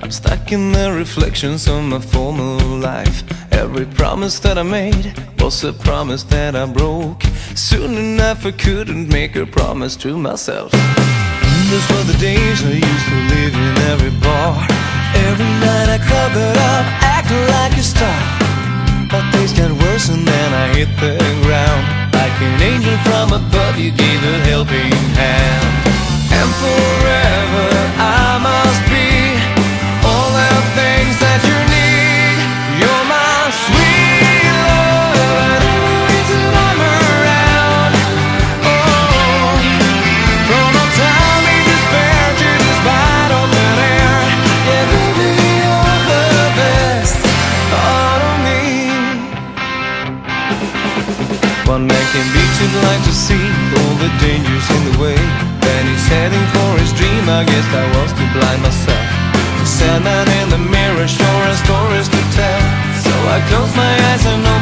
stuck in the reflections of my former life. Every promise that I made was a promise that I broke. Soon enough I couldn't make a promise to myself. Those were the days I used to live in every bar. Every night I covered up, acting like a star. But things got worse and then I hit the ground. Like an angel from above, you gave a helping hand. And forever I must be all the things that you need. You're my sweet love, and always that I'm around. Oh, from a time in despair to this bottom of air. Yeah, baby, you're the best part of me. One man can be too blind to see all the dangers in the way. Then he's heading for his dream, I guess I was too blind myself. The Sandman in the mirror sure has stories to tell. So I close my eyes and know